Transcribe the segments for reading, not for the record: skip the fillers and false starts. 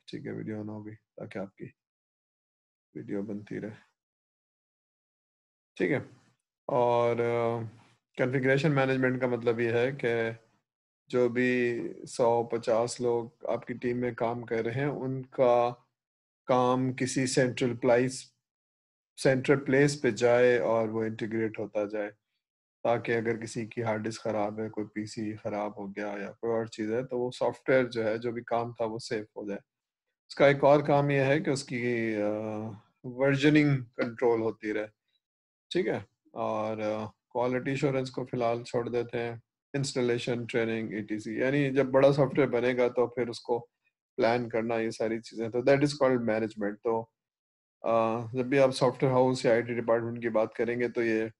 ठीक है, video on होगी ताकि आपकी वीडियो बनती रहे। ठीक है। और कॉन्फ़िगरेशन मैनेजमेंट का मतलब ये है कि जो भी 100-50 लोग आपकी टीम में काम कर रहे हैं उनका काम किसी सेंट्रल प्लेस पे जाए और वो इंटीग्रेट होता जाए, ताकि अगर किसी की हार्ड डिस्क ख़राब है, कोई पीसी ख़राब हो गया या कोई और चीज़ है, तो वो सॉफ्टवेयर जो है, जो भी काम था वो सेव हो जाए। उसका एक और काम ये है कि उसकी वर्जनिंग कंट्रोल होती रहे। ठीक है। और क्वालिटी एश्योरेंस को फ़िलहाल छोड़ देते हैं। इंस्टॉलेशन, ट्रेनिंग, ईटीसी, यानी जब बड़ा सॉफ्टवेयर बनेगा तो फिर उसको प्लान करना, ये सारी चीज़ें, तो दैट इज़ कॉल्ड मैनेजमेंट। तो जब भी आप सॉफ्टवेयर हाउस या आईटी डिपार्टमेंट की बात करेंगे तो ये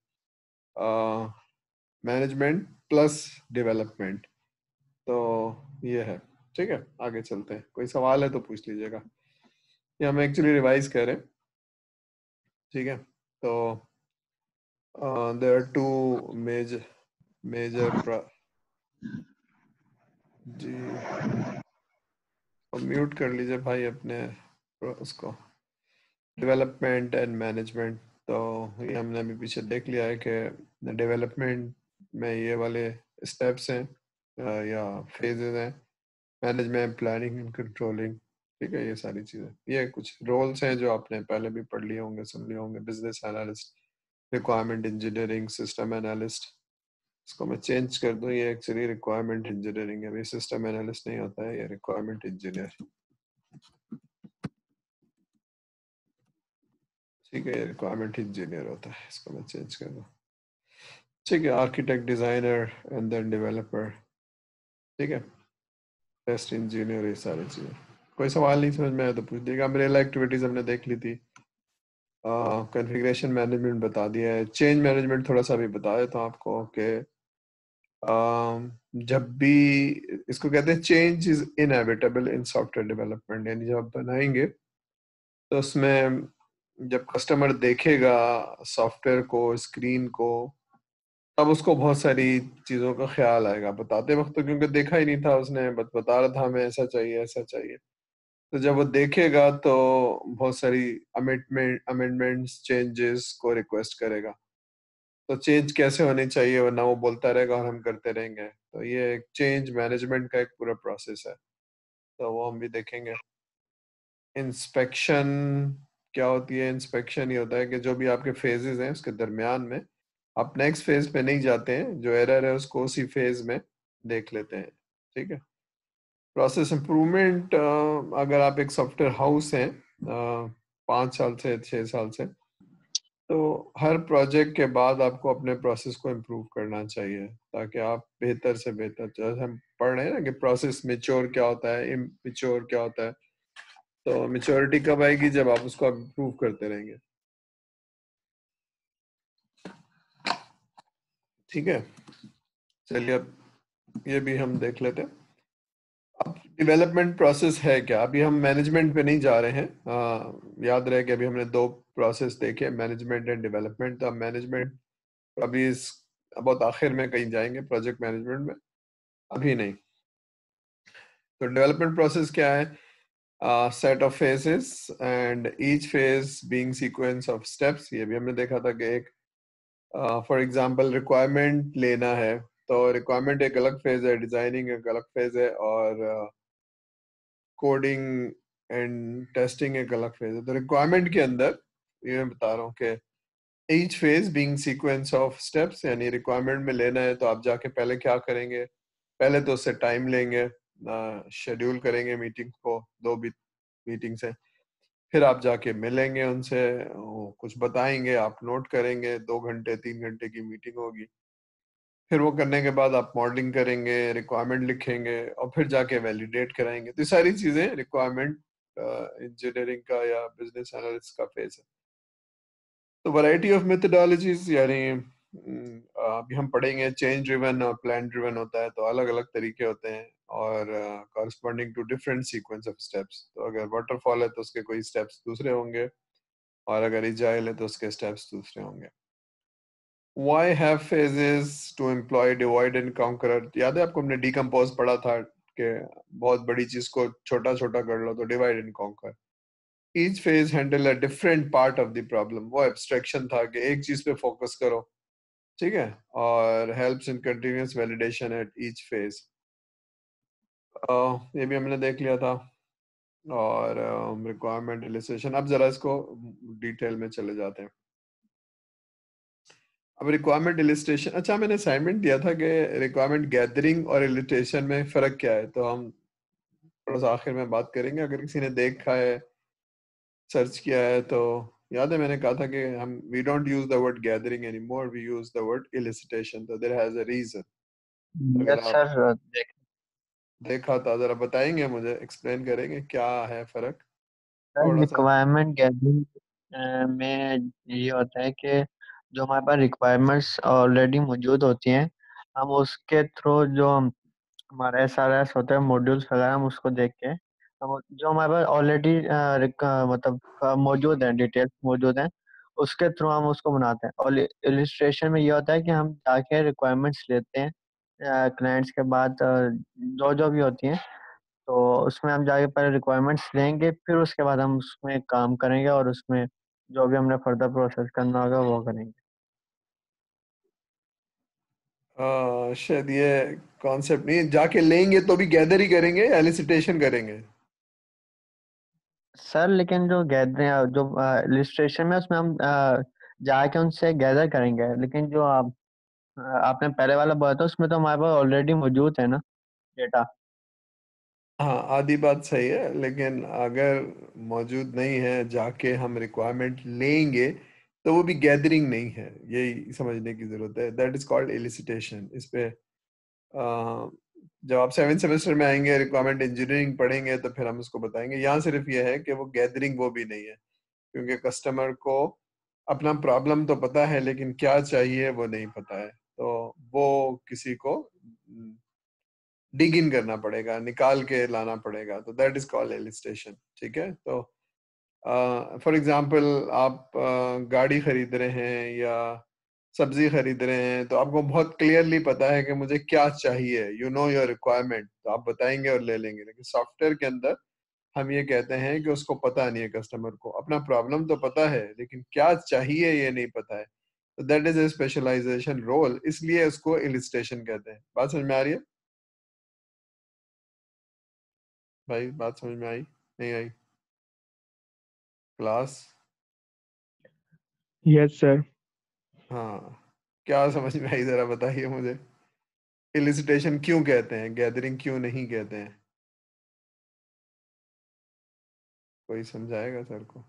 मैनेजमेंट प्लस डेवलपमेंट, तो ये है। ठीक है, आगे चलते हैं। कोई सवाल है तो पूछ लीजिएगा। ये हम एक्चुअली रिवाइज कर रहे हैं। ठीक है। तो there are two major major ji, mute कर लीजिए भाई अपने उसको, डेवलपमेंट एंड मैनेजमेंट। तो ये हमने अभी पीछे देख लिया है कि डेवलपमेंट में ये वाले स्टेप्स हैं या फेजेस हैं, मैनेजमेंट, प्लानिंग एंड कंट्रोलिंग। ठीक है, ये सारी चीज़ें, ये कुछ रोल्स हैं जो आपने पहले भी पढ़ लिए होंगे, सुन लिए होंगे। Business analyst, requirement engineering, system analyst. इसको मैं चेंज कर दूं, ये एक्चुअली रिक्वायरमेंट इंजीनियरिंग है, ये सिस्टम एनालिस्ट नहीं होता है, ये रिक्वायरमेंट इंजीनियर। ठीक है, ये रिक्वायरमेंट इंजीनियर होता है, इसको मैं चेंज कर दूं। ठीक है, architect, designer and then developer. ठीक है, टेस्ट इंजीनियर, ये सारी चीजें। कोई सवाल नहीं समझ में आया तो पूछ दीजिएगा। अम्ब्रेला एक्टिविटीज हमने देख ली थी। कॉन्फ़िगरेशन मैनेजमेंट बता दिया है। चेंज मैनेजमेंट थोड़ा सा भी बता देता हूँ आपको कि जब भी, इसको कहते हैं change is inevitable in software development, यानी जब आप बनाएंगे तो उसमें जब कस्टमर देखेगा सॉफ्टवेयर को, स्क्रीन को, तब उसको बहुत सारी चीज़ों का ख्याल आएगा। बताते वक्त तो क्योंकि देखा ही नहीं था उसने, बस बता रहा था हमें ऐसा चाहिए ऐसा चाहिए। तो जब वो देखेगा तो बहुत सारी अमेंडमेंट्स, चेंजेस को रिक्वेस्ट करेगा। तो चेंज कैसे होनी चाहिए, वरना वो बोलता रहेगा और हम करते रहेंगे। तो ये एक चेंज मैनेजमेंट का एक पूरा प्रोसेस है, तो वो हम भी देखेंगे। इंस्पेक्शन क्या होती है? इंस्पेक्शन ये होता है कि जो भी आपके फेजेस हैं उसके दरमियान में आप नेक्स्ट फेज पे नहीं जाते हैं, जो एरर है उसको उसी फेज में देख लेते हैं। ठीक है। प्रोसेस इम्प्रूवमेंट, अगर आप एक सॉफ्टवेयर हाउस हैं 5 साल से 6 साल से, तो हर प्रोजेक्ट के बाद आपको अपने प्रोसेस को इम्प्रूव करना चाहिए, ताकि आप बेहतर से बेहतर, जैसे हम पढ़ रहे हैं ना कि प्रोसेस मेच्योर क्या होता है, इमेच्योर क्या होता है, तो मेच्योरिटी कब आएगी? जब आप उसको इम्प्रूव करते रहेंगे। ठीक है, चलिए अब ये भी हम देख लेते हैं। अब डेवलपमेंट प्रोसेस है क्या? अभी हम मैनेजमेंट पे नहीं जा रहे हैं। याद रहे कि अभी हमने 2 प्रोसेस देखे, मैनेजमेंट एंड डेवलपमेंट। तो अब मैनेजमेंट अभी इस बहुत आखिर में कहीं जाएंगे, प्रोजेक्ट मैनेजमेंट में, अभी नहीं। तो डेवलपमेंट प्रोसेस क्या है? Set of phases and each phase being sequence of steps. ये भी हमने देखा था कि एक फॉर एग्जांपल रिक्वायरमेंट लेना है, तो रिक्वायरमेंट एक अलग फेज है, डिजाइनिंग एक अलग फेज है, और कोडिंग एंड टेस्टिंग एक अलग फेज है। तो रिक्वायरमेंट के अंदर ये मैं बता रहा हूँ कि each phase being sequence of steps, यानी रिक्वायरमेंट में लेना है तो आप जाके पहले क्या करेंगे? पहले तो उससे टाइम लेंगे, शेड्यूल करेंगे मीटिंग को, 2 मीटिंग्स हैं। फिर आप जाके मिलेंगे उनसे, वो कुछ बताएंगे, आप नोट करेंगे, 2 घंटे 3 घंटे की मीटिंग होगी। फिर वो करने के बाद आप मॉडलिंग करेंगे, रिक्वायरमेंट लिखेंगे, और फिर जाके वैलिडेट कराएंगे। तो ये सारी चीजें रिक्वायरमेंट इंजीनियरिंग का या बिजनेस एनालिस्ट का फेज है। तो वैरायटी ऑफ मेथोडोलॉजीज, यानी अभी हम पढ़ेंगे चेंज ड्रिवन और प्लान ड्रिवन होता है, तो अलग अलग तरीके होते हैं, और corresponding to different sequence of steps. तो अगर वाटरफॉल है तो उसके कोई स्टेप्स दूसरे होंगे, और अगर इजाइल है तो उसके स्टेप्स दूसरे होंगे। Why have phases to employ divide and conquer? याद है आपको, हमने डिकम्पोज पढ़ा था, के बहुत बड़ी चीज को छोटा छोटा कर लो, तो divide and conquer. Each phase handle a different part of the problem, वो एब्स्ट्रैक्शन था कि एक चीज पे फोकस करो, ठीक है, और helps in continuous validation at each phase. ये भी हमने देख लिया था। और रिक्वायरमेंट इलिस्ट्रेशन, अब जरा इसको डिटेल में चले जाते हैं। अब रिक्वायरमेंट इलिस्ट्रेशन, अच्छा मैंने असाइनमेंट दिया था कि रिक्वायरमेंट गैदरिंग और इलिस्ट्रेशन में फ़र्क क्या है, तो हम थोड़ा सा आखिर में बात करेंगे। अगर किसी ने देखा है, सर्च किया है, तो याद है मैंने कहा था कि हम we don't use the word gathering any more, we use the word elicitation, तो देयर हैज अ रीजन। अगर यस आप सर। देखा तो जरा बताएंगे, मुझे एक्सप्लेन करेंगे क्या है फर्क सर थोड़ा सा। रिक्वायरमेंट गैदरिंग में ये होता है कि जो हमारे पास रिक्वायरमेंट्स ऑलरेडी मौजूद होती हैं, हम उसके थ्रू जो हमारा SRS होता है, मॉड्यूल्स वगैरह, हम उसको देख के हम जो हमारे पास ऑलरेडी मतलब मौजूद है, डिटेल्स मौजूद हैं, उसके थ्रू हम उसको बनाते हैं। और इलिस्ट्रेशन में ये होता है कि हम जाके रिक्वायरमेंट्स लेते हैं क्लाइंट्स के बाद, जो जो भी होती हैं, तो उसमें हम जाके पहले रिक्वायरमेंट्स लेंगे, फिर उसके बाद हम उसमें काम करेंगे और उसमें जो भी हमने फर्दर प्रोसेस करना होगा वो करेंगे। शायद ये कॉन्सेप्ट नहीं, जाके लेंगे तो भी गैदर ही करेंगे या एलिसिटेशन करेंगे? सर लेकिन जो गैदरिंग, जो इलिस्ट्रेशन में, उसमें हम जाके उनसे गैदर करेंगे, लेकिन जो आपने पहले वाला बोला था उसमें तो हमारे पास ऑलरेडी मौजूद है ना डेटा। हाँ, आधी बात सही है, लेकिन अगर मौजूद नहीं है, जाके हम रिक्वायरमेंट लेंगे, तो वो भी गैदरिंग नहीं है, यही समझने की जरूरत है। That is called elicitation. इस पे जब आप 7th सेमेस्टर में आएंगे, रिक्वायरमेंट इंजीनियरिंग पढ़ेंगे, तो फिर हम उसको बताएंगे। यहाँ सिर्फ ये है कि वो गैदरिंग वो भी नहीं है, क्योंकि कस्टमर को अपना प्रॉब्लम तो पता है, लेकिन क्या चाहिए वो नहीं पता है, तो वो किसी को डिग इन करना पड़ेगा, निकाल के लाना पड़ेगा, तो दैट इज कॉल्ड एलिस्टेशन। ठीक है, तो फॉर एग्जांपल आप गाड़ी खरीद रहे हैं या सब्जी खरीद रहे हैं, तो आपको बहुत क्लियरली पता है कि मुझे क्या चाहिए, यू नो योर रिक्वायरमेंट, तो आप बताएंगे और ले लेंगे। लेकिन सॉफ्टवेयर के अंदर हम ये कहते हैं कि उसको पता नहीं है, कस्टमर को अपना प्रॉब्लम तो पता है, लेकिन क्या चाहिए ये नहीं पता है, तो that is a specialization role, इसलिए उसको इलिस्ट्रेशन कहते हैं। बात समझ में आ रही है भाई? बात समझ में आई नहीं आई क्लास? Yes sir. हाँ, क्या समझ में आई जरा बताइए मुझे। इलिसिटेशन क्यों कहते हैं, गैदरिंग क्यों नहीं कहते हैं? कोई समझाएगा सर को?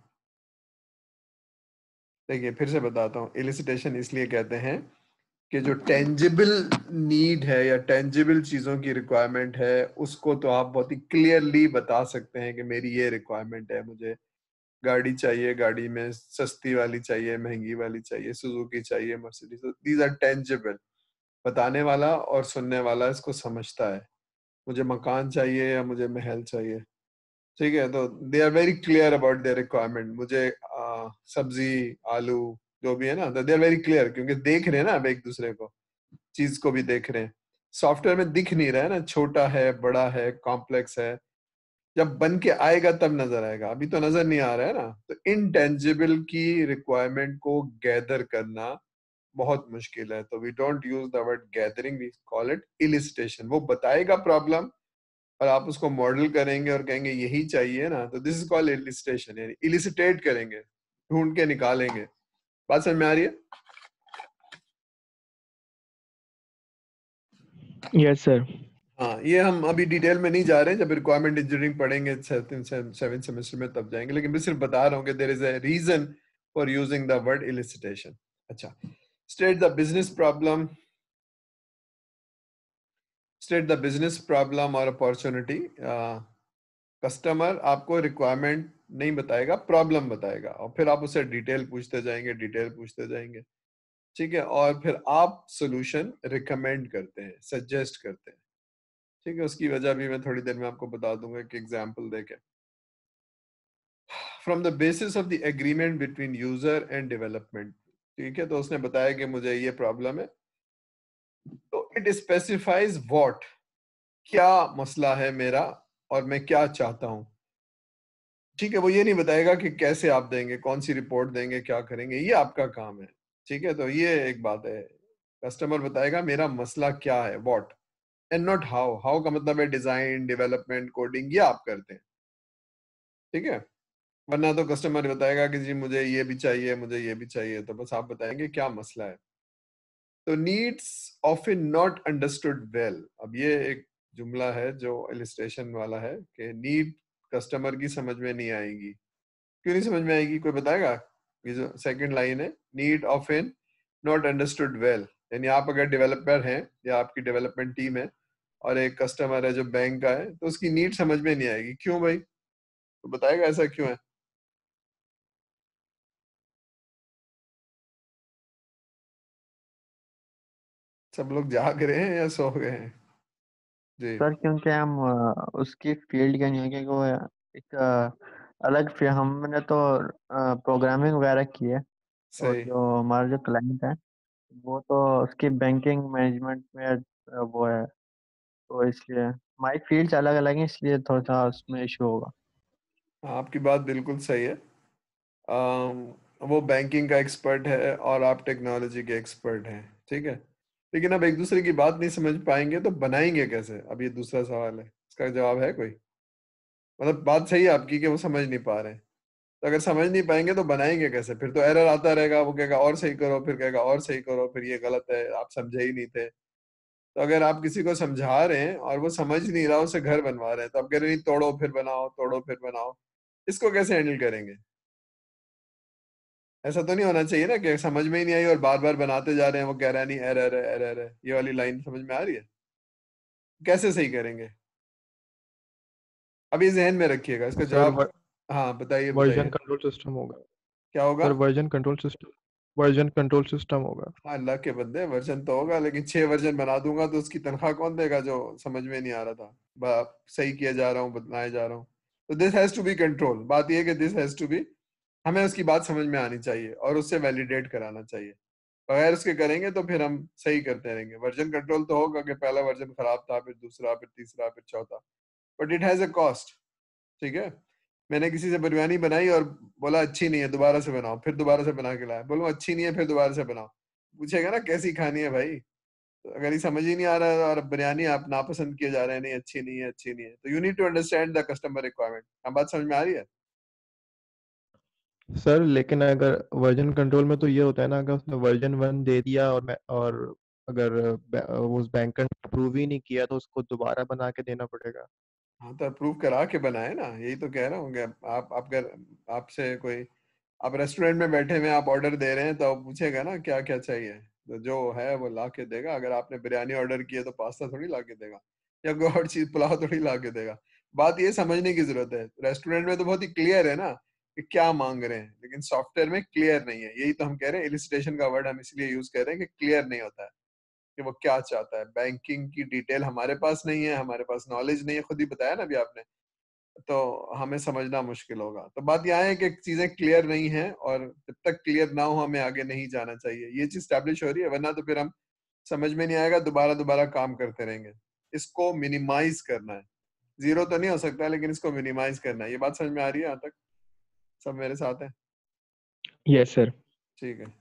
देखिए फिर से बताता हूँ, इलिसिटेशन इसलिए कहते हैं कि जो टेंजिबल नीड है या टेंजिबल चीजों की रिक्वायरमेंट है, उसको तो आप बहुत ही क्लियरली बता सकते हैं कि मेरी ये रिक्वायरमेंट है, मुझे गाड़ी चाहिए, गाड़ी में सस्ती वाली चाहिए, महंगी वाली चाहिए, सुजुकी चाहिए, मर्सिडीज, दीज आर टेंजिबल। बताने वाला और सुनने वाला इसको समझता है। मुझे मकान चाहिए या मुझे महल चाहिए, ठीक है, तो they are very clear about their requirement. मुझे सब्जी, आलू, जो भी है ना, दे आर वेरी क्लियर, क्योंकि देख रहे हैं ना अब एक दूसरे को, चीज को भी देख रहे हैं। सॉफ्टवेयर में दिख नहीं रहा है ना, छोटा है, बड़ा है, कॉम्प्लेक्स है, जब बन के आएगा तब नजर आएगा, अभी तो नजर नहीं आ रहा है ना। तो इनटेंजिबल की रिक्वायरमेंट को गैदर करना बहुत मुश्किल है, तो we don't use the word gathering, we call it elicitation. वो बताएगा प्रॉब्लम और आप उसको मॉडल करेंगे और कहेंगे यही चाहिए ना, तो दिस इज कॉल्ड इलिसिटेशन, यानी इलिसिटेट करेंगे, ढूंढ के निकालेंगे। बात समझ में आ रही है? Yes sir. हाँ, ये हम अभी डिटेल में नहीं जा रहे हैं, जब रिक्वायरमेंट इंजीनियरिंग पढ़ेंगे 7th सेमेस्टर में तब जाएंगे, लेकिन मैं सिर्फ बता रहा हूँ कि there is a reason for using the word elicitation. अच्छा, state the business problem, state the business problem और अपॉर्चुनिटी। कस्टमर आपको रिक्वायरमेंट नहीं बताएगा, प्रॉब्लम बताएगा, और फिर आप उससे डिटेल पूछते जाएंगे, डिटेल पूछते जाएंगे, ठीक है, और फिर आप सोल्यूशन रिकमेंड करते हैं, सजेस्ट करते हैं, ठीक है। उसकी वजह भी मैं थोड़ी देर में आपको बता दूंगा, एक एग्जांपल देके। From the basis of the agreement between user and development, ठीक है, तो उसने बताया कि मुझे ये प्रॉब्लम है, तो इट स्पेसिफाइज व्हाट, क्या मसला है मेरा और मैं क्या चाहता हूँ। ठीक है, वो ये नहीं बताएगा कि कैसे आप देंगे, कौन सी रिपोर्ट देंगे, क्या करेंगे, ये आपका काम है। ठीक है, तो ये एक बात है। कस्टमर बताएगा मेरा मसला क्या है, what, and not how. How का मतलब है डिजाइन, डेवलपमेंट, कोडिंग, ये आप करते हैं। ठीक है, वरना तो कस्टमर बताएगा कि जी मुझे ये भी चाहिए, मुझे ये भी चाहिए, तो बस आप बताएंगे क्या मसला है। तो needs often not understood well. अब ये एक जुमला है जो इलिस्ट्रेशन वाला है कि नीड कस्टमर की समझ में नहीं आएगी। क्यों नहीं समझ में आएगी, कोई बताएगा। ये जो सेकंड लाइन है, need often not understood well, यानी आप अगर डेवलपर हैं या आपकी डेवलपमेंट टीम है और एक कस्टमर है जो बैंक का है, तो उसकी नीड समझ में नहीं आएगी। क्यों भाई, तो बताएगा ऐसा क्यों है। सब लोग जाग रहे हैं या सो गए हैं। जी। सर क्योंकि हम उसकी फील्ड के नहीं है, क्योंकि वो एक अलग फील्ड, हमने तो प्रोग्रामिंग वगैरह की है। और सही। जो हमारा जो क्लाइंट है वो तो उसकी बैंकिंग मैनेजमेंट में वो है, तो इसलिए हमारी फील्ड्स अलग अलग हैं, इसलिए थोड़ा सा उसमें इशू होगा। हाँ, आपकी बात बिल्कुल सही है। वो बैंकिंग का एक्सपर्ट है और आप टेक्नोलॉजी के एक्सपर्ट हैं। ठीक है, लेकिन अब एक दूसरे की बात नहीं समझ पाएंगे तो बनाएंगे कैसे, अब ये दूसरा सवाल है। इसका जवाब है कोई, मतलब बात सही है आपकी कि वो समझ नहीं पा रहे हैं। तो अगर समझ नहीं पाएंगे तो बनाएंगे कैसे, फिर तो एरर आता रहेगा। वो कहेगा और सही करो, फिर कहेगा और सही करो, फिर ये गलत है, आप समझे ही नहीं थे। तो अगर आप किसी को समझा रहे हैं और वो समझ नहीं रहा, उसे घर बनवा रहे हैं, तो आप कह रहे हैं नहीं, तोड़ो फिर बनाओ, तोड़ो फिर बनाओ, इसको कैसे हैंडल करेंगे। ऐसा तो नहीं होना चाहिए ना कि समझ में ही नहीं आई और बार बार बनाते जा रहे हैं, वो कह रहा है नहीं एरर है, एरर है। ये वाली लाइन समझ में आ रही है, कैसे सही करेंगे। अभी जहन में रखिएगा इसका सर जवाब। हाँ बताइए वर्जन बताइए। कंट्रोल सिस्टम होगा। क्या होगा। सर वर्जन कंट्रोल सिस्टम होगा। हाँ, अल्लाह के बंदे, वर्जन तो होगा, लेकिन 6 वर्जन बना दूंगा तो उसकी तनख्वाह कौन देगा जो समझ में नहीं आ रहा था। सही किया जा रहा हूँ, बनाया जा रहा हूँ। तो this has to be control. बात यह है कि दिस हैज टू बी, हमें उसकी बात समझ में आनी चाहिए और उससे वैलिडेट कराना चाहिए। बगैर उसके करेंगे तो फिर हम सही करते रहेंगे। वर्जन कंट्रोल तो होगा कि पहला वर्जन खराब था, फिर दूसरा, फिर तीसरा, फिर चौथा, but it has a cost. ठीक है, मैंने किसी से बिरयानी बनाई और बोला अच्छी नहीं है, दोबारा से बनाओ, फिर दोबारा से बना के लाया, बोलूँ अच्छी नहीं है, फिर दोबारा से बनाओ, पूछेगा ना कैसी खानी है भाई। तो अगर ये समझ ही नहीं आ रहा है और बिरयानी आप नापसंद किए जा रहे हैं, नहीं अच्छी नहीं है, अच्छी नहीं है, तो you need to understand the customer requirement. हम बात समझ में आ रही है। सर लेकिन अगर वर्जन कंट्रोल में तो ये होता है ना, अगर उसने वर्जन 1 दे दिया और अगर उस बैंकर ने अप्रूव ही नहीं किया तो उसको दोबारा बना के देना पड़ेगा। हाँ, तो अप्रूव करा के बनाए ना, यही तो कह रहा हूँ कि आप अगर आपसे कोई, आप रेस्टोरेंट में बैठे हुए आप ऑर्डर दे रहे हैं तो आप पूछेगा ना क्या क्या चाहिए, तो जो है वो ला के देगा। अगर आपने बिरयानी ऑर्डर की है तो पास्ता थोड़ी ला के देगा, या कोई और चीज पुलाव थोड़ी ला के देगा। बात ये समझने की जरूरत है। रेस्टोरेंट में तो बहुत ही क्लियर है ना कि क्या मांग रहे हैं, लेकिन सॉफ्टवेयर में क्लियर नहीं है। यही तो हम कह रहे हैं, इलिस्ट्रेशन का वर्ड हम इसलिए यूज कर रहे हैं कि क्लियर नहीं होता है कि वो क्या चाहता है। बैंकिंग की डिटेल हमारे पास नहीं है, हमारे पास नॉलेज नहीं है, खुद ही बताया ना अभी आपने। तो हमें समझना मुश्किल होगा। तो बात यह है कि चीजें क्लियर नहीं है, और जब तक क्लियर ना हो हमें आगे नहीं जाना चाहिए। ये चीज स्टैब्लिश हो रही है, वरना तो फिर हम समझ में नहीं आएगा, दोबारा दोबारा काम करते रहेंगे। इसको मिनिमाइज करना है। जीरो तो नहीं हो सकता, लेकिन इसको मिनिमाइज करना है। ये बात समझ में आ रही है यहाँ तक, सब मेरे साथ है। Yes sir. ठीक है।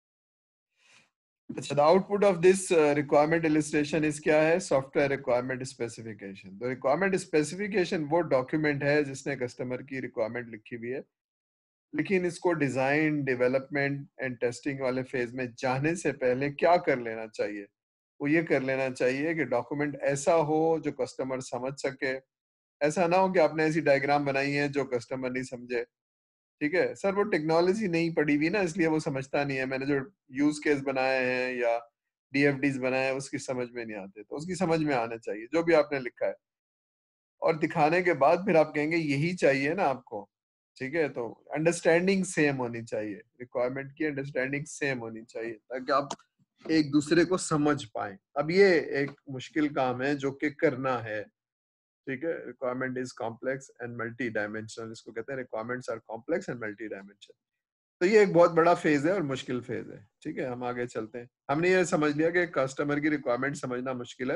अच्छा, the output of this requirement elicitation is क्या है, सॉफ्टवेयर रिक्वायरमेंट स्पेसिफिकेशन। तो रिक्वायरमेंट स्पेसिफिकेशन वो डॉक्यूमेंट है जिसने कस्टमर की रिक्वायरमेंट लिखी हुई है, लेकिन इसको डिजाइन, डेवलपमेंट एंड टेस्टिंग वाले फेज में जाने से पहले क्या कर लेना चाहिए, वो ये कर लेना चाहिए कि डॉक्यूमेंट ऐसा हो जो कस्टमर समझ सके। ऐसा ना हो कि आपने ऐसी डायग्राम बनाई है जो कस्टमर नहीं समझे। ठीक है सर, वो टेक्नोलॉजी नहीं पड़ी हुई ना, इसलिए वो समझता नहीं है। मैंने जो यूज केस बनाए हैं या डीएफडीज बनाए हैं उसकी समझ में नहीं आते, तो उसकी समझ में आना चाहिए जो भी आपने लिखा है। और दिखाने के बाद फिर आप कहेंगे यही चाहिए ना आपको। ठीक है, तो अंडरस्टैंडिंग सेम होनी चाहिए, रिक्वायरमेंट की अंडरस्टैंडिंग सेम होनी चाहिए, ताकि आप एक दूसरे को समझ पाए। अब ये एक मुश्किल काम है जो कि करना है। ठीक है, requirement is complex and multi dimensional, इसको कहते हैं requirements are complex and multi dimensional. तो ये एक बहुत बड़ा फेज है और मुश्किल फेज है। ठीक है, हम आगे चलते हैं। हमने ये समझ लिया कि कस्टमर की रिक्वायरमेंट समझना मुश्किल है,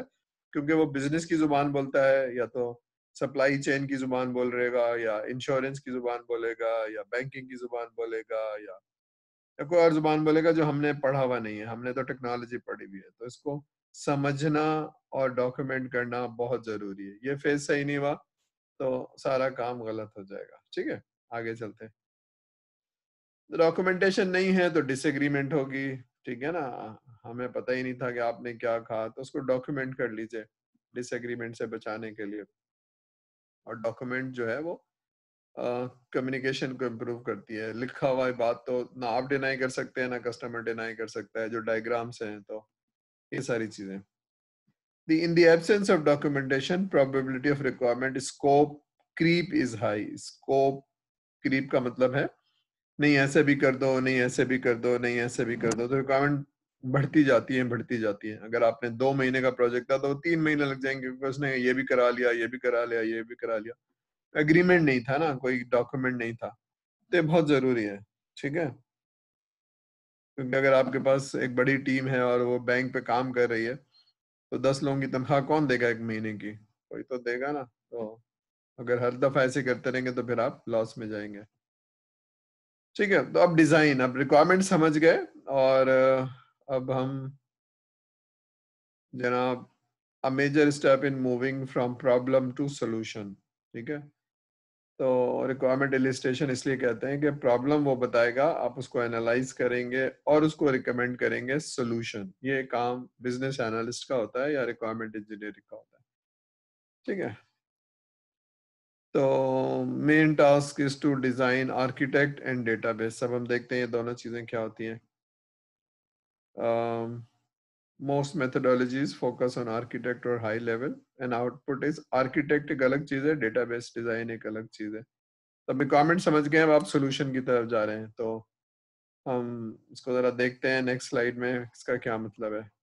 क्योंकि वो बिजनेस की जुबान बोलता है, या तो सप्लाई चेन की जुबान बोल रहेगा, या इंश्योरेंस की जुबान बोलेगा, या बैंकिंग की जुबान बोलेगा, या कोई और जुबान बोलेगा जो हमने पढ़ा हुआ नहीं है, हमने तो टेक्नोलॉजी पढ़ी हुई है। तो इसको समझना और डॉक्यूमेंट करना बहुत जरूरी है। ये फेज सही नहीं हुआ तो सारा काम गलत हो जाएगा। ठीक है, आगे चलते हैं। डॉक्यूमेंटेशन नहीं है तो डिसएग्रीमेंट होगी, ठीक है ना। हमें पता ही नहीं था कि आपने क्या कहा, तो उसको डॉक्यूमेंट कर लीजिए डिसएग्रीमेंट से बचाने के लिए। और डॉक्यूमेंट जो है वो कम्युनिकेशन को इम्प्रूव करती है। लिखा हुआ बात तो ना आप डिनाई कर सकते हैं ना कस्टमर डिनाई कर सकता है, जो डायग्राम्स हैं, तो ये सारी चीजें। In the absence of documentation, probability of requirement scope creep is high. Scope creep का मतलब है नहीं ऐसे भी कर दो, नहीं ऐसे भी कर दो, नहीं ऐसे भी कर दो, तो रिक्वायरमेंट बढ़ती जाती है, बढ़ती जाती है। अगर आपने 2 महीने का प्रोजेक्ट था तो 3 महीने लग जाएंगे, क्योंकि उसने ये भी करा लिया, ये भी करा लिया, ये भी करा लिया। एग्रीमेंट नहीं था ना, कोई डॉक्यूमेंट नहीं था। तो ये बहुत जरूरी है, ठीक है। क्योंकि अगर आपके पास एक बड़ी टीम है और वो बैंक पे काम कर रही है, तो 10 लोगों की तनख्वाह कौन देगा 1 महीने की? कोई तो देगा ना। तो अगर हर दफा ऐसे करते रहेंगे तो फिर आप लॉस में जाएंगे। ठीक है, तो अब डिजाइन, अब रिक्वायरमेंट समझ गए, और अब हम जनाब a major step in moving from problem to solution. ठीक है, तो रिक्वायरमेंट इलिस्ट्रेशन इसलिए कहते हैं कि प्रॉब्लम वो बताएगा, आप उसको एनालाइज करेंगे और उसको रिकमेंड करेंगे सॉल्यूशन। ये काम बिजनेस एनालिस्ट का होता है या रिक्वायरमेंट इंजीनियरिंग का होता है। ठीक है, तो main task is to design architect and database. सब हम देखते हैं ये दोनों चीजें क्या होती हैं। Most methodologies focus on architect और high level, and output is architect एक अलग चीज है, डेटाबेस डिजाइन एक अलग चीज है। तो रिक्वायरमेंट समझ गए, अब आप सोल्यूशन की तरफ जा रहे हैं, तो हम इसको जरा देखते हैं नेक्स्ट स्लाइड में इसका क्या मतलब है।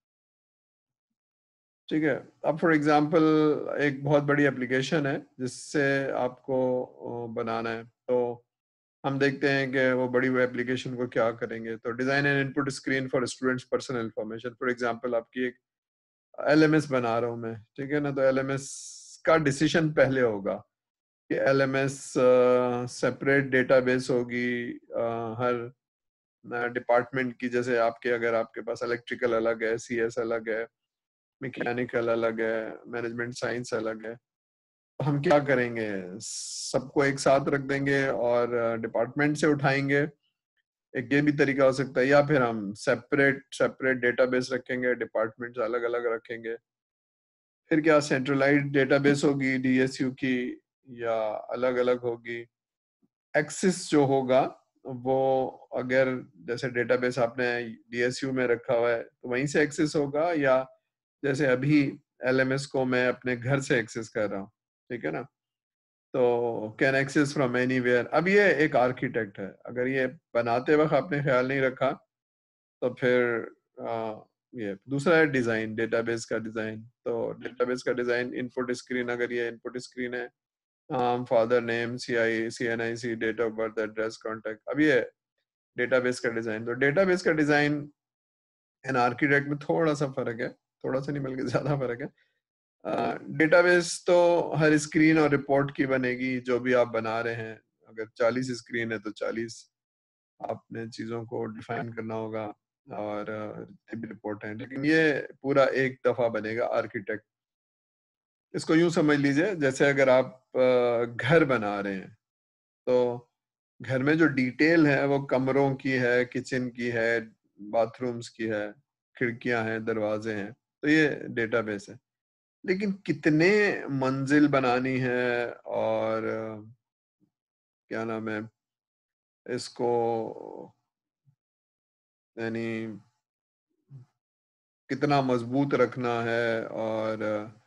ठीक है, अब फॉर एग्जांपल एक बहुत बड़ी एप्लीकेशन है जिससे आपको बनाना है, तो हम देखते हैं कि वो बड़ी वो एप्लीकेशन को क्या करेंगे। तो design and input screen for students personal information. For example आपकी एक एलएमएस बना रहा हूँ मैं, ठीक है ना। तो एलएमएस का डिसीजन पहले होगा कि एलएमएस सेपरेट डेटाबेस होगी हर डिपार्टमेंट की। जैसे आपके, अगर आपके पास इलेक्ट्रिकल अलग है, सीएस अलग है, मैकेनिकल अलग है, मैनेजमेंट साइंस अलग है, तो हम क्या करेंगे, सबको एक साथ रख देंगे और डिपार्टमेंट से उठाएंगे। एक ये भी तरीका हो सकता है, या फिर हम सेपरेट सेपरेट डेटाबेस रखेंगे, डिपार्टमेंट्स अलग अलग रखेंगे। फिर क्या सेंट्रलाइज्ड डेटाबेस होगी डीएसयू की, या अलग अलग होगी। एक्सेस जो होगा वो, अगर जैसे डेटाबेस आपने डीएसयू में रखा हुआ है तो वहीं से एक्सेस होगा, या जैसे अभी एलएमएस को मैं अपने घर से एक्सेस कर रहा हूँ, ठीक है ना। तो कैन एक्सेस फ्रॉम एनीवेयर। अब ये एक आर्किटेक्ट है, अगर ये बनाते वक्त आपने ख्याल नहीं रखा तो फिर ये दूसरा है डिजाइन, डेटाबेस का डिजाइन। तो डेटाबेस का डिजाइन, इनपुट स्क्रीन, अगर ये इनपुट स्क्रीन है, father name, CNIC, date of birth, address, contact. अब ये डेटाबेस का डिजाइन। तो डेटाबेस का डिजाइन एंड आर्किटेक्ट में थोड़ा सा फर्क है, थोड़ा सा नहीं बल्कि ज्यादा फर्क है। डेटाबेस तो हर स्क्रीन और रिपोर्ट की बनेगी जो भी आप बना रहे हैं। अगर 40 स्क्रीन है तो 40 आपने चीजों को डिफाइन करना होगा, और भी रिपोर्ट है, लेकिन ये पूरा एक दफा बनेगा आर्किटेक्ट। इसको यूं समझ लीजिए जैसे अगर आप घर बना रहे हैं, तो घर में जो डिटेल है वो कमरों की है, किचन की है, बाथरूम्स की है, खिड़कियां हैं, दरवाजे हैं, तो ये डेटाबेस है। लेकिन कितने मंजिल बनानी है, और क्या नाम है इसको, यानी कितना मजबूत रखना है, और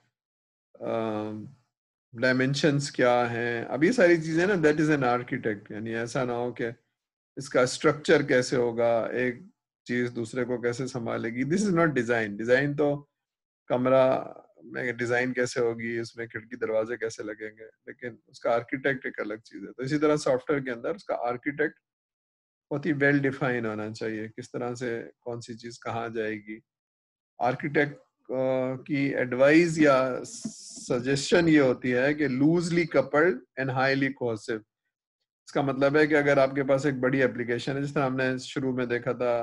डायमेंशंस क्या हैं, अब ये सारी चीजें ना, दैट इज एन आर्किटेक्ट। यानी ऐसा ना हो कि इसका स्ट्रक्चर कैसे होगा, एक चीज दूसरे को कैसे संभालेगी। This is not design. Design तो कमरा में डिजाइन कैसे होगी, उसमें खिड़की दरवाजे कैसे लगेंगे, लेकिन उसका आर्किटेक्ट एक अलग चीज है। तो इसी तरह सॉफ्टवेयर के अंदर उसका आर्किटेक्ट बहुत ही वेल डिफाइन होना चाहिए, किस तरह से कौन सी चीज कहाँ जाएगी। आर्किटेक्ट की एडवाइस या सजेशन ये होती है कि loosely coupled and highly cohesive. इसका मतलब है कि अगर आपके पास एक बड़ी एप्लीकेशन है, जिस तरह हमने शुरू में देखा था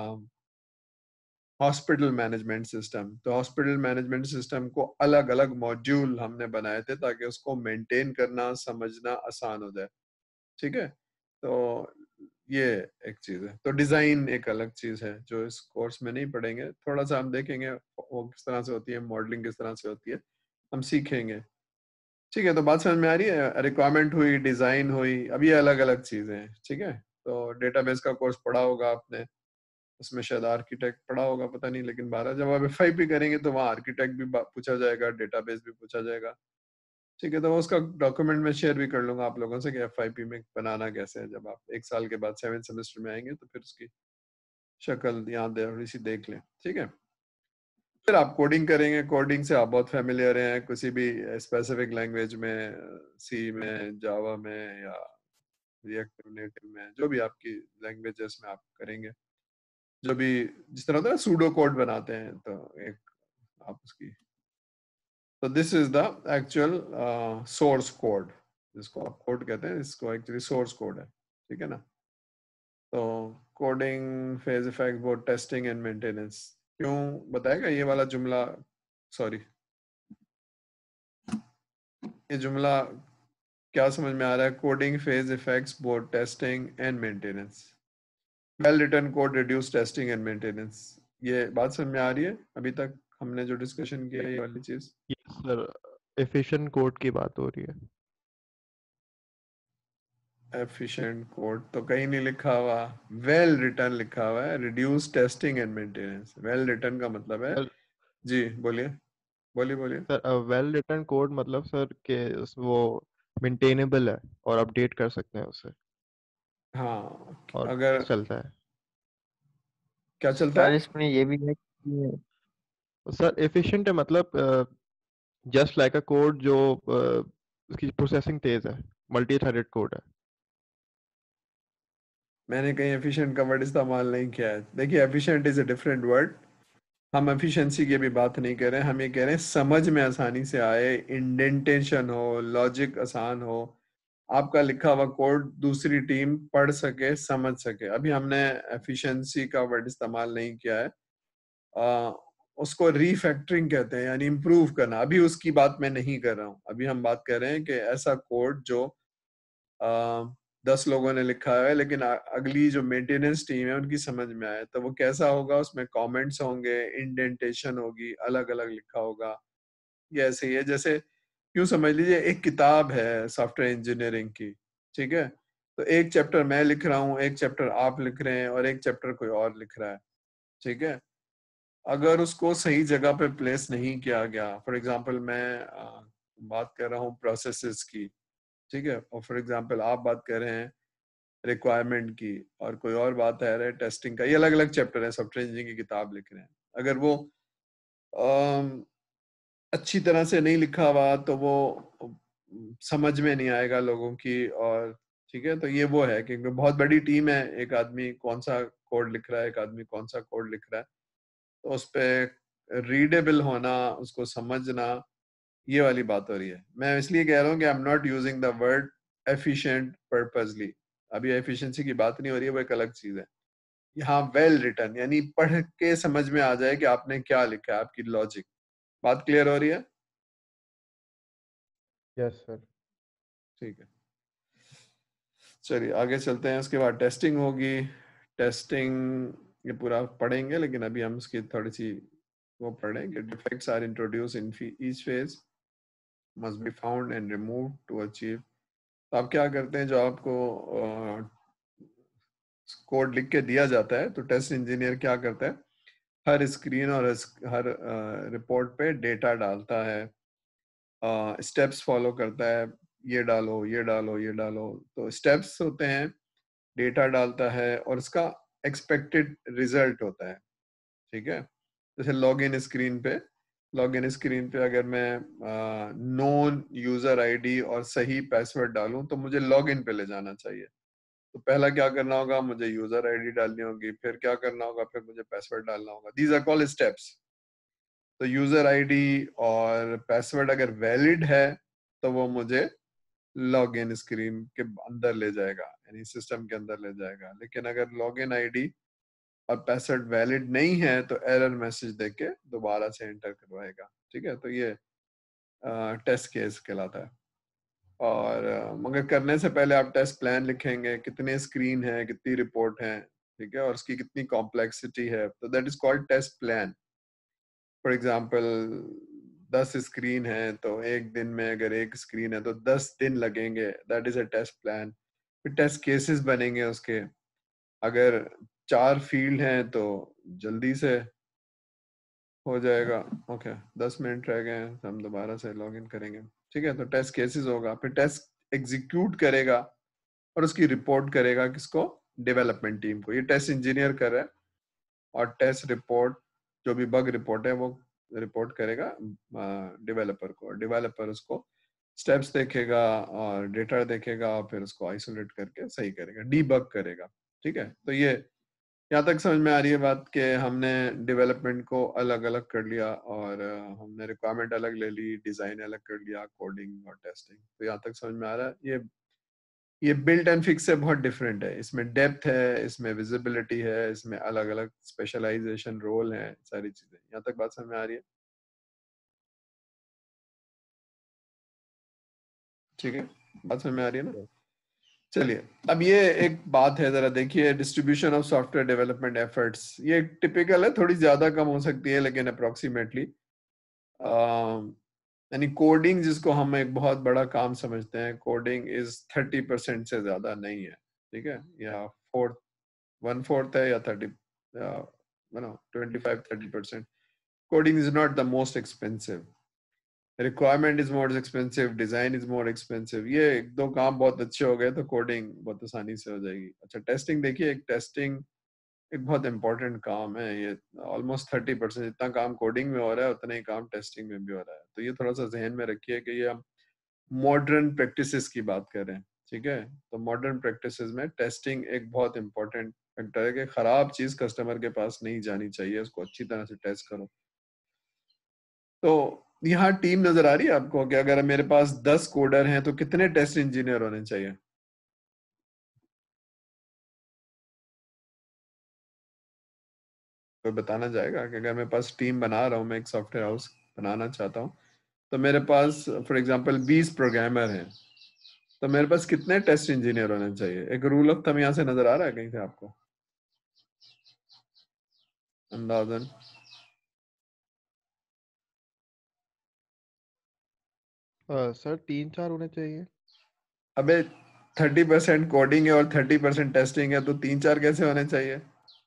हॉस्पिटल मैनेजमेंट सिस्टम, तो हॉस्पिटल मैनेजमेंट सिस्टम को अलग अलग मॉड्यूल हमने बनाए थे ताकि उसको मेंटेन करना समझना आसान हो जाए। ठीक है, तो ये एक चीज है। तो डिजाइन एक अलग चीज है जो इस कोर्स में नहीं पढ़ेंगे, थोड़ा सा हम देखेंगे वो किस तरह से होती है, मॉडलिंग किस तरह से होती है, हम सीखेंगे। ठीक है, तो बात समझ में आ रही है? रिक्वायरमेंट हुई, डिजाइन हुई, अब ये अलग अलग चीजें हैं। ठीक है, तो डेटाबेस का कोर्स पढ़ा होगा आपने, उसमें शायद आर्किटेक्ट पढ़ा होगा, पता नहीं, लेकिन 12 जब आप FIP करेंगे तो वहाँ आर्किटेक्ट भी पूछा जाएगा, डेटाबेस भी पूछा जाएगा। ठीक है, तो उसका डॉक्यूमेंट में शेयर भी कर लूंगा आप लोगों से कि FIP में बनाना कैसे है। जब आप 1 साल के बाद 7th सेमेस्टर में आएंगे तो फिर उसकी शक्ल यहाँ थोड़ी सी देख लें। ठीक है, फिर आप कोडिंग करेंगे। कोडिंग से आप बहुत फेमिलियर हैं, किसी भी स्पेसिफिक लैंग्वेज में, सी में, जावा में या रिएक्ट नेटिव में, जो भी आपकी लैंग्वेजेस में आप करेंगे, जो भी जिस तरह होता है सूडो कोड बनाते हैं, तो एक आप उसकी, तो this is the actual source code, जिसको आप कोड कहते हैं, इसको एक्चुअली सोर्स कोड है। ठीक है ना? तो coding, phase effect, board testing and maintenance, क्यों बताएगा ये वाला जुमला? सॉरी, ये जुमला क्या समझ में आ रहा है? Coding, phase effects, board testing and maintenance, well written code, reduce testing and maintenance, ये बात समझ में आ रही है? अभी तक हमने जो डिस्कशन किया है ये वाली चीज। यस सर, एफिशिएंट कोड की बात हो रही है। एफिशिएंट कोड तो कहीं नहीं लिखा हुआ, वेल रिटन लिखा हुआ है, reduce testing and maintenance. Well written का मतलब है, वेल जी बोलिए, बोलिए बोलिए। सर, वेल रिटन कोड मतलब सर कि वो मेंटेनेबल है और अपडेट कर सकते हैं उसे हाँ, और अगर चलता है। क्या चलता सर है? इसमें ये भी है कि सर एफिशिएंट है मतलब जस्ट लाइक अ कोड जो उसकी प्रोसेसिंग तेज है, मल्टी थ्रेडेड कोड है। मैंने कहीं एफिशिएंट का वर्ड इस्तेमाल नहीं किया है। देखिए, efficient is a different word. हम एफिशिएंसी की भी बात नहीं कर रहे हैं, हम ये कह रहे हैं समझ में आसानी से आए, इंडेंटेशन हो, लॉजिक आसान हो, आपका लिखा हुआ कोड दूसरी टीम पढ़ सके, समझ सके। अभी हमने एफिशिएंसी का वर्ड इस्तेमाल नहीं किया है, आ, उसको रीफैक्टरिंग कहते हैं, यानी इम्प्रूव करना। अभी उसकी बात मैं नहीं कर रहा हूँ, अभी हम बात कर रहे हैं कि ऐसा कोड जो 10 लोगों ने लिखा है, लेकिन अगली जो मेंटेनेंस टीम है उनकी समझ में आए, तो वो कैसा होगा? उसमें कमेंट्स होंगे, इंडेंटेशन होगी, अलग अलग लिखा होगा। ये ऐसे ही है जैसे, यूं समझ लीजिए एक किताब है सॉफ्टवेयर इंजीनियरिंग की। ठीक है, तो एक चैप्टर मैं लिख रहा हूँ, एक चैप्टर आप लिख रहे हैं, और एक चैप्टर कोई और लिख रहा है। ठीक है, अगर उसको सही जगह पे प्लेस नहीं किया गया, फॉर एग्जांपल मैं बात कर रहा हूँ प्रोसेसेस की, ठीक है, और फॉर एग्जांपल आप बात कर रहे हैं रिक्वायरमेंट की, और कोई और बात है टेस्टिंग का, ये अलग अलग चैप्टर है, सॉफ्टवेयर इंजीनियरिंग की किताब लिख रहे हैं। अगर वो अच्छी तरह से नहीं लिखा हुआ तो वो समझ में नहीं आएगा लोगों की। और ठीक है, तो ये वो है कि बहुत बड़ी टीम है, एक आदमी कौन सा कोड लिख रहा है, एक आदमी कौन सा कोड लिख रहा है, तो उस पे रीडेबल होना, उसको समझना, ये वाली बात हो रही है। मैं इसलिए कह रहा हूँ कि I am not using the word efficient purposely. अभी एफिशिएंसी की बात नहीं हो रही है, वो एक अलग चीज है। यहाँ वेल रिटन यानी पढ़ के समझ में आ जाए कि आपने क्या लिखा है, आपकी लॉजिक। बात क्लियर हो रही है? Yes sir. ठीक है, चलिए आगे चलते हैं। उसके बाद टेस्टिंग होगी। टेस्टिंग ये पूरा पढ़ेंगे, लेकिन अभी हम उसकी थोड़ी सी वो पढ़ेंगे। Defects are introduce in each phase, must be found and remove to achieve. तो आप क्या करते हैं, जो आपको कोड लिख के दिया जाता है, तो टेस्ट इंजीनियर क्या करता है, हर स्क्रीन और हर रिपोर्ट पे डेटा डालता है, स्टेप्स फॉलो करता है, ये डालो, ये डालो, ये डालो। तो स्टेप्स होते हैं, डेटा डालता है, और उसका एक्सपेक्टेड रिजल्ट होता है। ठीक है, जैसे लॉगिन स्क्रीन पे अगर मैं नोन यूजर आईडी और सही पासवर्ड डालूं तो मुझे लॉगिन पे ले जाना चाहिए। तो पहला क्या करना होगा, मुझे यूजर आईडी डालनी होगी, फिर क्या करना होगा, फिर मुझे पासवर्ड डालना होगा। These are called steps. तो यूजर आईडी और पासवर्ड अगर वैलिड है तो वो मुझे लॉगिन स्क्रीन के अंदर ले जाएगा, यानी सिस्टम के अंदर ले जाएगा। लेकिन अगर लॉगिन आईडी और पासवर्ड वैलिड नहीं है तो एरर मैसेज देके दोबारा से एंटर करवाएगा। ठीक है, तो ये टेस्ट केस कहलाता है। और मगर करने से पहले आप टेस्ट प्लान लिखेंगे, कितने स्क्रीन है, कितनी रिपोर्ट है, ठीक है, और उसकी कितनी कॉम्प्लेक्सिटी है, तो that is called test plan. For example 10 screen है तो एक दिन में अगर एक स्क्रीन है तो 10 दिन लगेंगे, that is a test plan. फिर टेस्ट केसेस बनेंगे उसके, अगर 4 फील्ड हैं तो जल्दी से हो जाएगा। ओके 10 मिनट रह गए हैं, हम दोबारा से लॉगिन करेंगे। ठीक है, तो टेस्ट केसेस होगा, फिर टेस्ट एग्जीक्यूट करेगा और उसकी रिपोर्ट करेगा किसको, डेवलपमेंट टीम को। ये टेस्ट इंजीनियर कर रहा है, और टेस्ट रिपोर्ट जो भी बग रिपोर्ट है वो रिपोर्ट करेगा डेवलपर को। डेवलपर उसको स्टेप्स देखेगा और डेटा देखेगा और फिर उसको आइसोलेट करके सही करेगा, डीबग करेगा। ठीक है, तो ये यहाँ तक समझ में आ रही है बात कि हमने डेवलपमेंट को अलग अलग कर लिया और हमने रिक्वायरमेंट अलग ले ली, डिजाइन अलग कर लिया, कोडिंग और टेस्टिंग। तो यहाँ तक समझ में आ रहा है। ये बिल्ट एंड फिक्स से बहुत डिफरेंट है, इसमें डेप्थ है, इसमें विजिबिलिटी है, इसमें अलग अलग स्पेशलाइजेशन रोल है, सारी चीजें। यहाँ तक बात समझ में आ रही है? ठीक है, बात समझ में आ रही है ना? चलिए, अब ये एक बात है, जरा देखिए, distribution of software development efforts. ये टिपिकल है, थोड़ी ज्यादा कम हो सकती है लेकिन अप्रोक्सीमेटली, यानी कोडिंग जिसको हम एक बहुत बड़ा काम समझते हैं, कोडिंग इज 30% से ज्यादा नहीं है। ठीक है, या 1/4 है या 30, 25-30%। Coding is not the most expensive, requirement is more expensive, design is more expensive. ये एक दो काम बहुत अच्छे हो गए तो कोडिंग बहुत आसानी से हो जाएगी। अच्छा, टेस्टिंग देखिए, एक टेस्टिंग एक बहुत इंपॉर्टेंट काम है। ये ऑलमोस्ट 30%, जितना काम कोडिंग में हो रहा है उतना ही काम टेस्टिंग में भी हो रहा है। तो ये थोड़ा सा जहन में रखिए कि ये हम मॉडर्न प्रैक्टिसेस की बात कर रहे हैं। ठीक है, तो मॉडर्न प्रैक्टिसेस में टेस्टिंग एक बहुत इंपॉर्टेंट फैक्टर है कि खराब चीज कस्टमर के पास नहीं जानी चाहिए, उसको अच्छी तरह से टेस्ट करो। तो यहाँ टीम नजर आ रही है आपको कि अगर मेरे पास 10 कोडर हैं तो कितने टेस्ट इंजीनियर होने चाहिए? कोई बताना चाहेगा कि अगर मेरे पास टीम बना रहा हूँ, मैं एक सॉफ्टवेयर हाउस बनाना चाहता हूँ, तो मेरे पास फॉर एग्जांपल 20 प्रोग्रामर हैं, तो मेरे पास कितने टेस्ट इंजीनियर होने चाहिए? एक रूल ऑफ थंब यहाँ से नजर आ रहा है कहीं से आपको अंदाजन? सर 3-4 होने चाहिए। अबे 30% कोडिंग है और 30% टेस्टिंग है, तो 3-4 कैसे होने चाहिए?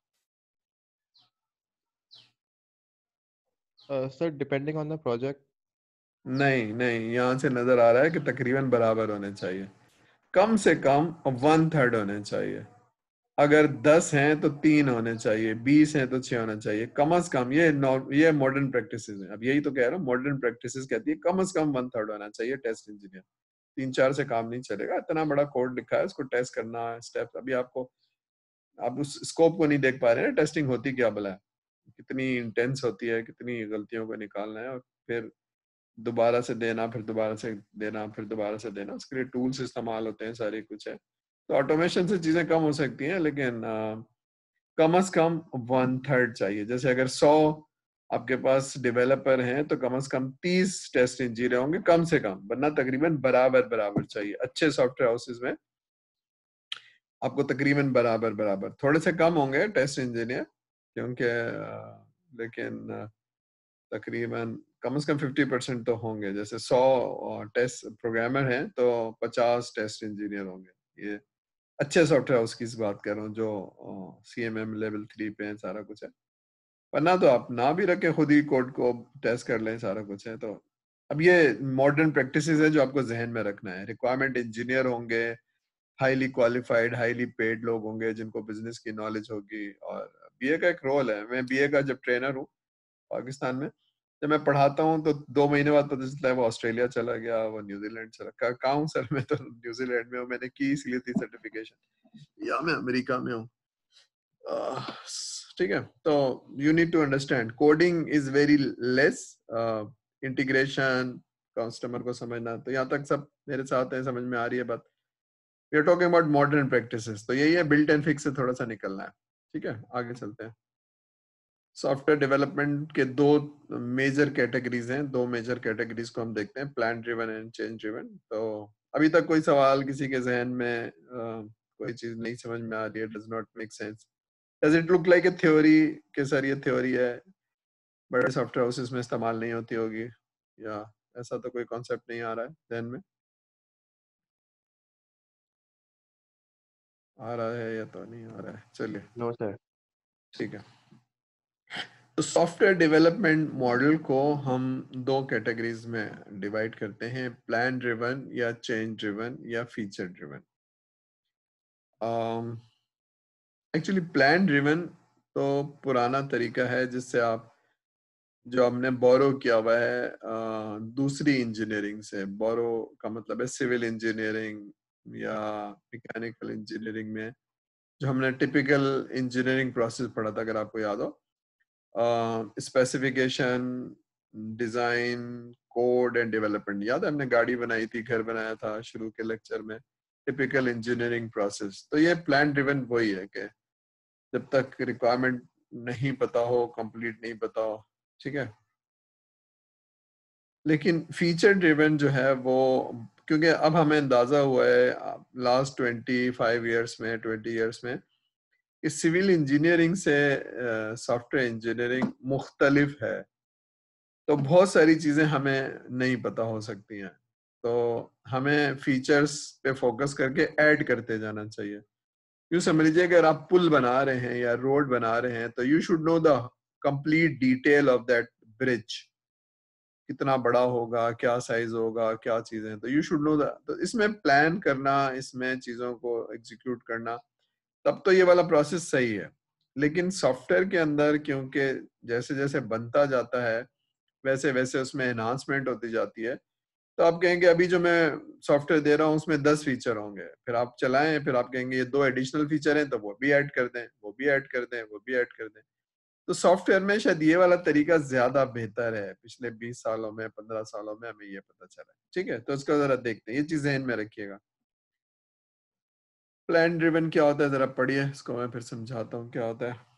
Sir depending on the project. नहीं नहीं, यहाँ से नजर आ रहा है कि तकरीबन बराबर होने चाहिए, कम से कम 1/3 होने चाहिए। अगर 10 हैं तो 3 होने चाहिए, 20 हैं तो 6 होना चाहिए कम से कम। ये मॉडर्न प्रैक्टिसेस है, अब यही तो कह रहा हूँ, मॉडर्न प्रैक्टिसेस कहती है कम से कम 1/3 होना चाहिए टेस्ट इंजीनियर। 3-4 से काम नहीं चलेगा, इतना बड़ा कोड लिखा है, उसको टेस्ट करना है, स्टेप। अभी आपको, आप उस स्कोप को नहीं देख पा रहे हैं, टेस्टिंग होती क्या भला है, कितनी इंटेंस होती है, कितनी गलतियों को निकालना है और फिर दोबारा से देना, फिर दोबारा से देना, फिर दोबारा से देना। उसके लिए टूल्स इस्तेमाल होते हैं, सारी कुछ है। तो ऑटोमेशन से चीजें कम हो सकती हैं, लेकिन कम से कम 1/3 चाहिए। जैसे अगर 100 आपके पास डेवलपर हैं तो कम से कम 30 टेस्ट इंजीनियर होंगे कम से कम, वरना तकरीबन बराबर बराबर चाहिए। अच्छे सॉफ्टवेयर हाउसेज में आपको तकरीबन बराबर बराबर, थोड़े से कम होंगे टेस्ट इंजीनियर क्योंकि लेकिन तकरीबन कम से कम 50% तो होंगे। जैसे 100 टेस्ट प्रोग्रामर हैं तो 50 टेस्ट इंजीनियर होंगे। ये अच्छे सॉफ्टवेयर हाउस की बात कर रहा हूँ जो CMM लेवल 3 पे है, सारा कुछ है। वरना तो आप ना भी रखें, खुद ही कोड को टेस्ट कर लें, सारा कुछ है। तो अब ये मॉडर्न प्रैक्टिसेस है जो आपको जहन में रखना है। रिक्वायरमेंट इंजीनियर होंगे, हाईली क्वालिफाइड, हाईली पेड लोग होंगे जिनको बिजनेस की नॉलेज होगी। और BA का एक रोल है, मैं BA का जब ट्रेनर हूँ पाकिस्तान में, जब मैं पढ़ाता हूँ तो 2 महीने बाद पता चलता है वो ऑस्ट्रेलिया चला गया, वो न्यूजीलैंड चला। कहाँ हूँ सर? मैं तो न्यूजीलैंड में हूँ, मैंने की इसलिए थी सर्टिफिकेशन, या मैं अमेरिका में हूँ। ठीक है, तो you need to understand coding is very less, integration, customer को समझना, तो यहाँ तक सब मेरे साथ है, समझ में आ रही है बात। We are talking about modern practices, तो यही है, बिल्ट एंड फिक्स से थोड़ा सा निकलना है। ठीक है, आगे चलते हैं। सॉफ्टवेयर डेवलपमेंट के दो मेजर कैटेगरीज हैं, दो मेजर कैटेगरीज को हम देखते हैं, plan driven and change driven. तो अभी तक कोई सवाल किसी के जहन में कोई चीज नहीं समझ में आ रही है, does not make sense, does it look like a theory के सर ये थ्योरी है, बड़े सॉफ्टवेयर हाउसेस में इस्तेमाल नहीं होती होगी, या ऐसा तो कोई कॉन्सेप्ट नहीं आ रहा है जहन में? आ रहा है या तो नहीं आ रहा है? चलिए, नो सर। ठीक है। तो सॉफ्टवेयर डेवलपमेंट मॉडल को हम दो कैटेगरीज में डिवाइड करते हैं, प्लान ड्रिवन या चेंज ड्रिवन या feature driven. Actually plan driven तो पुराना तरीका है जिससे आप, जो हमने बोरो किया हुआ है दूसरी इंजीनियरिंग से, बोरो का मतलब है सिविल इंजीनियरिंग या मैकेनिकल इंजीनियरिंग में, जो हमने टिपिकल इंजीनियरिंग प्रोसेस पढ़ा था, अगर आपको याद हो, specification, design, code and development. याद है हमने गाड़ी बनाई थी, घर बनाया था शुरू के लेक्चर में, टिपिकल इंजीनियरिंग प्रोसेस। तो ये प्लान ड्रिवन वही है कि जब तक रिक्वायरमेंट नहीं पता हो, कंप्लीट नहीं पता हो, ठीक है। लेकिन फीचर ड्रिवन जो है वो, क्योंकि अब हमें अंदाजा हुआ है लास्ट 25 ईयर्स में, 20 ईयर्स में, कि सिविल इंजीनियरिंग से सॉफ्टवेयर इंजीनियरिंग मुख्तलिफ है, तो बहुत सारी चीजें हमें नहीं पता हो सकती हैं, तो हमें फीचर्स पे फोकस करके ऐड करते जाना चाहिए। यूं समझ लीजिए अगर आप पुल बना रहे हैं या रोड बना रहे हैं, तो you should know the complete detail of that bridge, कितना बड़ा होगा, क्या साइज होगा, क्या चीजें, तो यू शुड नो द, तो इसमें प्लान करना, इसमें चीजों को एग्जीक्यूट करना, तब तो ये वाला प्रोसेस सही है। लेकिन सॉफ्टवेयर के अंदर क्योंकि जैसे जैसे बनता जाता है वैसे वैसे उसमें एनहांसमेंट होती जाती है, तो आप कहेंगे अभी जो मैं सॉफ्टवेयर दे रहा हूँ उसमें 10 फीचर होंगे, फिर आप चलाएं, फिर आप कहेंगे ये 2 एडिशनल फीचर हैं, तो वो भी ऐड कर दें, वो भी ऐड कर दें, वो भी ऐड कर दें। तो सॉफ्टवेयर में शायद ये वाला तरीका ज्यादा बेहतर है, पिछले 20 सालों में, 15 सालों में हमें ये पता चला है। ठीक है, तो इसको जरा देखते हैं, ये चीज ध्यान में रखिएगा। प्लान ड्रिवन क्या होता है, जरा पढ़िए इसको, मैं फिर समझाता हूँ क्या होता है।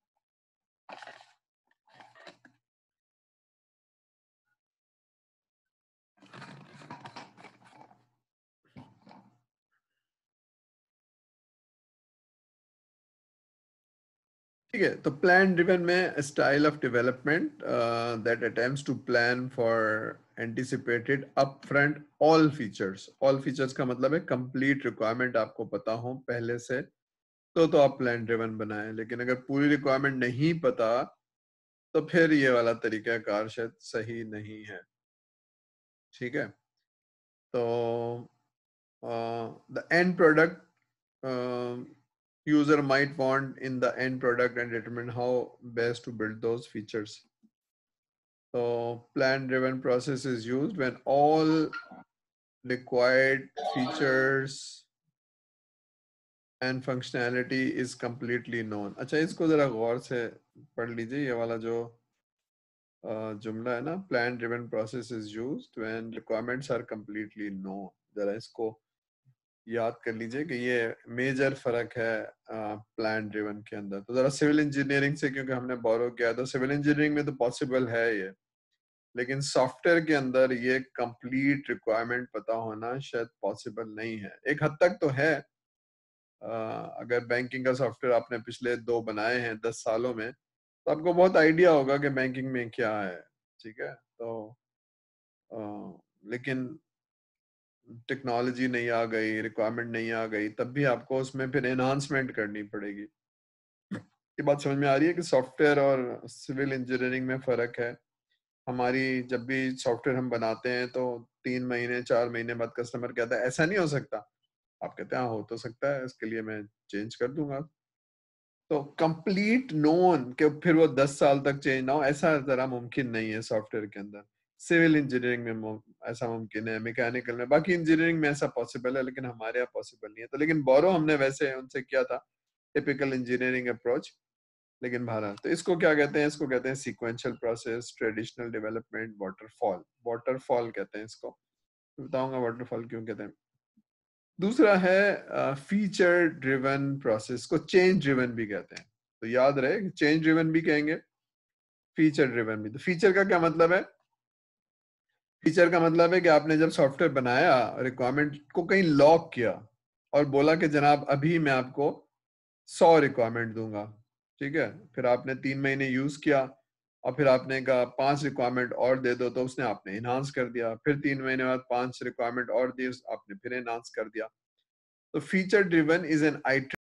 ठीक है, तो प्लान ड्रिवन में style of development that attempts to plan for anticipated upfront all features. All features का मतलब है कंप्लीट रिक्वायरमेंट आपको पता हो पहले से, तो आप प्लान ड्रिवन बनाएं। लेकिन अगर पूरी रिक्वायरमेंट नहीं पता, तो फिर ये वाला तरीका कार शायद सही नहीं है। ठीक है, तो the end product, user might want in the end product and determine how best to build those features. So plan driven process is used when all required features and functionality is completely known. अच्छा, इसको जरा गौर से पढ़ लीजिए, ये वाला जो जुमला है ना, plan driven process is used when requirements are completely known. जरा इसको याद कर लीजिए कि ये मेजर फर्क है प्लान ड्रिवन के अंदर। तो जरा सिविल इंजीनियरिंग से क्योंकि हमने बोरो किया, तो सिविल इंजीनियरिंग में तो पॉसिबल है ये, लेकिन सॉफ्टवेयर के अंदर ये कंप्लीट रिक्वायरमेंट पता होना शायद पॉसिबल नहीं है। एक हद तक तो है, अगर बैंकिंग का सॉफ्टवेयर आपने पिछले 2 बनाए हैं 10 सालों में, तो आपको बहुत आइडिया होगा कि बैंकिंग में क्या है। ठीक है, तो लेकिन टेक्नोलॉजी नहीं आ गई, रिक्वायरमेंट नहीं आ गई, तब भी आपको उसमें फिर एनहांसमेंट करनी पड़ेगी। ये बात समझ में आ रही है कि सॉफ्टवेयर और सिविल इंजीनियरिंग में फर्क है। हमारी जब भी सॉफ्टवेयर हम बनाते हैं तो 3 महीने 4 महीने बाद कस्टमर कहता है ऐसा नहीं हो सकता, आप कहते हैं हाँ हो तो सकता है, इसके लिए मैं चेंज कर दूंगा। तो कंप्लीट नोन कि फिर वो 10 साल तक चेंज ना हो, ऐसा जरा मुमकिन नहीं है सॉफ्टवेयर के अंदर। सिविल इंजीनियरिंग में ऐसा मुमकिन है, मैकेनिकल में, बाकी इंजीनियरिंग में ऐसा पॉसिबल है, लेकिन हमारे यहाँ पॉसिबल नहीं है। तो लेकिन बोरो हमने वैसे उनसे किया था टिपिकल इंजीनियरिंग अप्रोच, लेकिन बाहर। तो इसको क्या कहते हैं? इसको कहते हैं sequential process, traditional development, waterfall. Waterfall कहते हैं इसको, बताऊंगा वाटरफॉल क्यों कहते हैं। दूसरा है फीचर ड्रिवन प्रोसेस, को चेंज ड्रिवन भी कहते हैं। तो याद रहे, चेंज ड्रिवन भी कहेंगे, फीचर ड्रिवन भी। तो फीचर का क्या मतलब है? फीचर का मतलब है कि आपने जब सॉफ्टवेयर बनाया, रिक्वायरमेंट को कहीं लॉक किया और बोला कि जनाब अभी मैं आपको 100 रिक्वायरमेंट दूंगा, ठीक है। फिर आपने 3 महीने यूज किया और फिर आपने कहा 5 रिक्वायरमेंट और दे दो, तो उसने आपने इनहांस कर दिया। फिर 3 महीने बाद 5 रिक्वायरमेंट और दी, आपने फिर इनहांस कर दिया। तो फीचर ड्रिवन इज एन